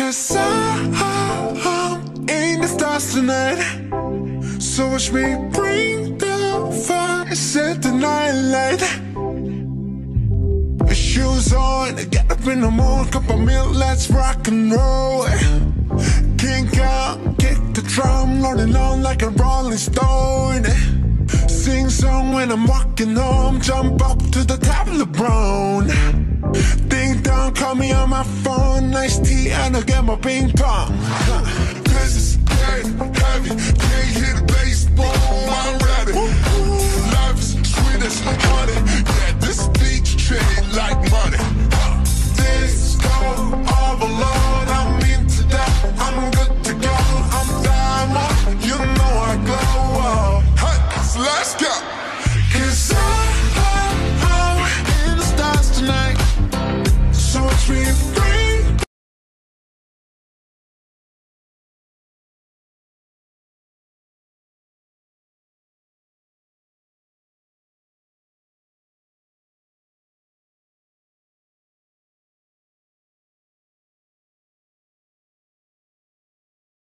'Cause I'm in the stars tonight. So watch me bring the fire and set the night light. Shoes on, get up in the morning, cup of milk, let's rock and roll. Kink out, kick the drum, rolling on like a rolling stone. Sing song when I'm walking home, jump up to the top of the brown. Ding dong, call me on my phone, nice tea and I'll get my ping pong. 'Cause it's getting heavy, can't hit it.